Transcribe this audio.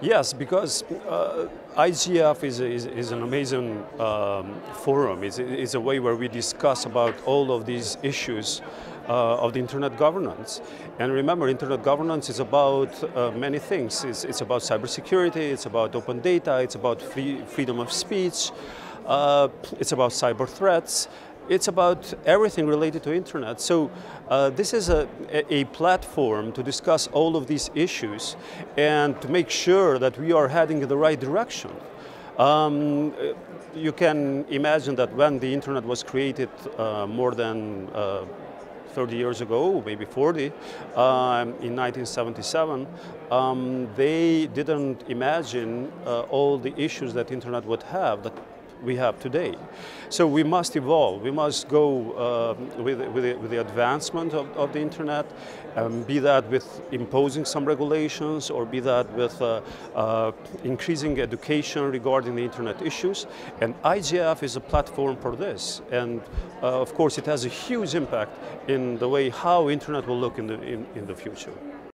Yes, because IGF is an amazing forum. It's a way where we discuss about all of these issues of the internet governance. And remember, internet governance is about many things. It's about cybersecurity, it's about open data, it's about freedom of speech, it's about cyber threats. It's about everything related to internet. So this is a platform to discuss all of these issues and to make sure that we are heading in the right direction. You can imagine that when the internet was created more than 30 years ago, maybe 40, in 1977, they didn't imagine all the issues that internet would have that we have today. So we must evolve. We must go with the advancement of the internet, be that with imposing some regulations or be that with increasing education regarding the internet issues. And IGF is a platform for this. And of course, it has a huge impact in the way how internet will look in the future.